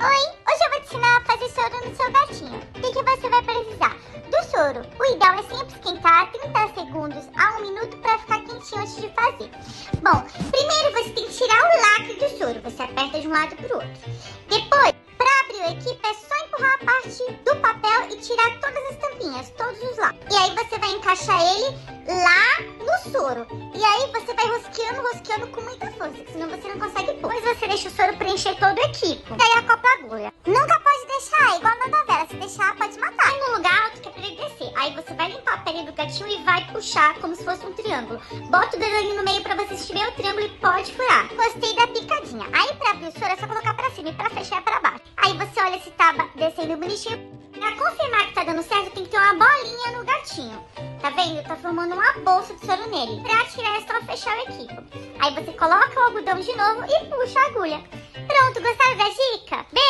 Oi, hoje eu vou te ensinar a fazer soro no seu gatinho. O que você vai precisar? Do soro. O ideal é sempre esquentar 30 segundos a 1 minuto para ficar quentinho antes de fazer. Bom, primeiro você tem que tirar o lacre do soro. Você aperta de um lado para o outro. Depois, para abrir o equipe, é só empurrar a parte do papel e tirar todas as tampinhas, todos os lados. E aí você vai encaixar ele lá no soro. E aí você vai rosqueando com muita força, senão você não consegue pôr. Depois você deixa o soro preencher todo o equipe. Daí acopla a agulha. Nunca pode deixar, igual na novela. Se deixar, pode matar. Vai no lugar alto que é pra ele descer. Aí você vai limpar a pele do gatinho e vai puxar como se fosse um triângulo. Bota o dedinho no meio pra você estiver o triângulo e pode furar. Gostei da picadinha. Aí pra abrir o soro é só colocar pra cima e pra fechar é pra baixo. Aí você olha se tá descendo bonitinho. Pra confirmar que tá dando certo, tem que ter uma bolinha no gatinho. Tá vendo? Tá formando uma bolsa de soro nele. Pra tirar é só fechar o equipo. Aí você coloca o algodão de novo e puxa a agulha. Pronto, gostaram da dica?